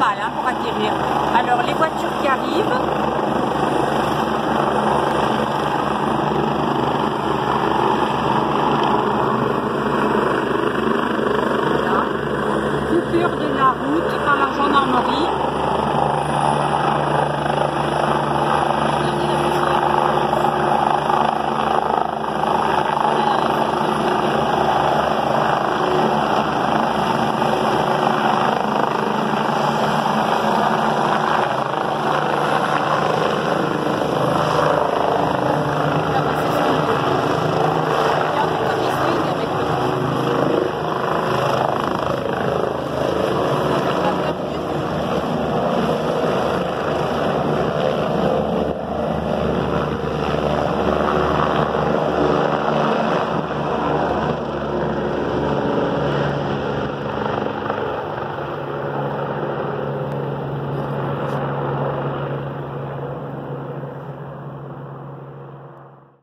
mal hein, pour atterrir. Alors les voitures qui arrivent. Voilà. Coupure de la route par la gendarmerie.